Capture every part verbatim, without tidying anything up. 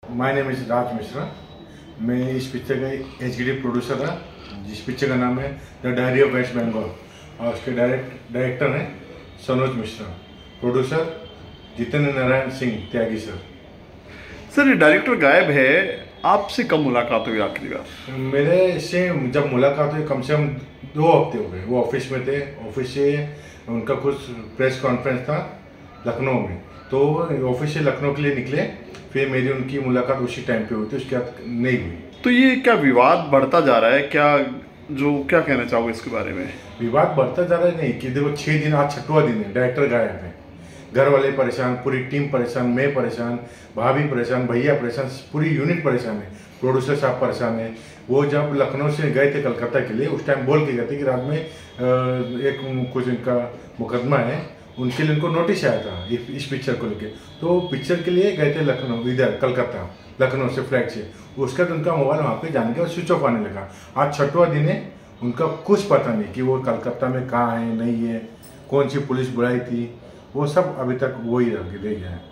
My name is Raj Mishra. मैं इस picture का एग्जीक्यूटिव प्रोड्यूसर था, जिस पिक्चर का नाम है the diary of west Bengal, और उसके डायरेक्ट डायरेक्टर हैं Sanoj Mishra, producer Jitendra Narayan Singh Tyagi sir. Sir, ये डायरेक्टर गायब है, आपसे कब मुलाकात हुई आखिरी बार? मेरे से जब मुलाकात हुई कम से कम दो हफ्ते हो गए। वो ऑफिस में थे, ऑफिस से उनका कुछ प्रेस कॉन्फ्रेंस था लखनऊ में, तो ऑफिस से लखनऊ के लिए निकले, फिर मेरी उनकी मुलाकात उसी टाइम पे हुई थी, उसके बाद नहीं हुई। तो ये क्या विवाद बढ़ता जा रहा है क्या, जो क्या कहना चाहोगे इसके बारे में? विवाद बढ़ता जा रहा है नहीं कि देखो, छः दिन आज छठवां दिन है, डायरेक्टर गायब है, घर वाले परेशान, पूरी टीम परेशान, मैं परेशान, भाभी परेशान, भैया परेशान, पूरी यूनिट परेशान है, प्रोड्यूसर साहब परेशान है। वो जब लखनऊ से गए थे कलकत्ता के लिए, उस टाइम बोल के गए थे कि रात में एक कुछ इनका मुकदमा है, उनके लिए उनको नोटिस आया था इस पिक्चर को लेके, तो पिक्चर के लिए गए थे लखनऊ, इधर कलकत्ता, लखनऊ से फ्लाइट से। उसके बाद उनका मोबाइल वहाँ पे जाने के बाद स्विच ऑफ आने लगा। आज छठवां दिन है, उनका कुछ पता नहीं कि वो कलकत्ता में कहाँ है, नहीं है, कौन सी पुलिस बुलाई थी, वो सब अभी तक वही रह गया है।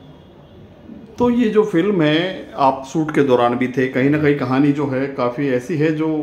तो ये जो फिल्म है, आप शूट के दौरान भी थे, कहीं ना कहीं कहानी जो है काफ़ी ऐसी है जो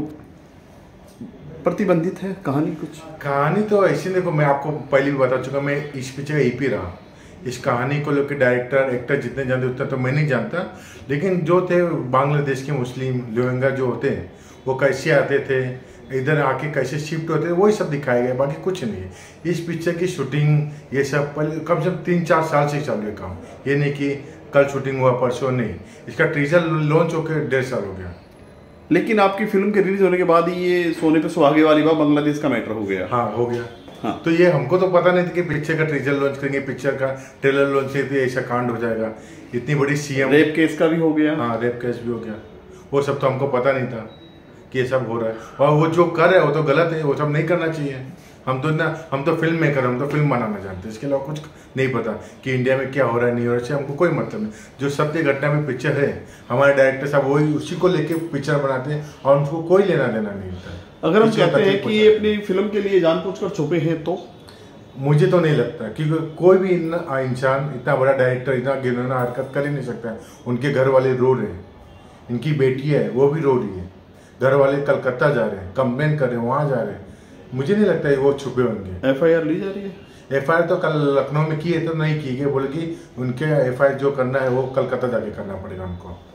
प्रतिबंधित है कहानी। कुछ कहानी तो ऐसी, देखो मैं आपको पहले भी बता चुका, मैं इस पिक्चर का ईपी रहा। इस कहानी को लेकर डायरेक्टर एक्टर जितने जानते उतना तो मैं नहीं जानता, लेकिन जो थे बांग्लादेश के मुस्लिम रोहिंग्या जो होते हैं, वो कैसे आते थे, इधर आके कैसे शिफ्ट होते थे, वही सब दिखाया गया, बाकी कुछ नहीं है। इस पिक्चर की शूटिंग ये सब पहले कम से कम तीन चार साल से चालू है काम, ये नहीं कि कल शूटिंग हुआ परसों, नहीं। इसका टीजर लॉन्च होकर डेढ़ साल हो गया। लेकिन आपकी फिल्म के रिलीज होने के बाद ही ये सोने पे सुहागे वाली बात बांग्लादेश का मैटर हो गया। हाँ, हो गया। हाँ। तो ये हमको तो पता नहीं था कि पिक्चर का टीजर लॉन्च करेंगे, पिक्चर का ट्रेलर लॉन्च करेंगे, ऐसा कांड हो जाएगा। इतनी बड़ी सीएम, रेप केस का भी हो गया। हाँ, रेप केस भी हो गया। वो सब तो हमको पता नहीं था कि ये सब हो रहा है, और वो जो कर रहे हैं वो तो गलत है, वो सब नहीं करना चाहिए। हम तो ना हम तो फिल्म मेकर, हम तो फिल्म बनाना जानते हैं, इसके अलावा कुछ नहीं पता कि इंडिया में क्या हो रहा है, नहीं हो रहा है, हमको कोई मतलब नहीं। जो सत्य घटना में पिक्चर है, हमारे डायरेक्टर साहब वही उसी को लेके पिक्चर बनाते हैं, और उनको कोई लेना देना नहीं होता। अगर हम कहते हैं कि ये अपनी फिल्म के लिए जानबूझकर छुपे हैं, तो मुझे तो नहीं लगता, क्योंकि कोई भी इंसान इतना बड़ा डायरेक्टर इतना घिनौना हरकत कर ही नहीं सकता। उनके घर वाले रो रहे हैं, इनकी बेटी है वो भी रो रही है, घर वाले कलकत्ता जा रहे हैं, कंप्लेन कर रहे हैं, वहाँ जा रहे हैं। मुझे नहीं लगता है वो छुपे होंगे। एफ आई आर ली जा रही है। एफ आई आर तो कल लखनऊ में की है, तो नहीं की गई, बोले कि उनके एफ आई आर जो करना है वो कलकत्ता जाके करना पड़ेगा उनको।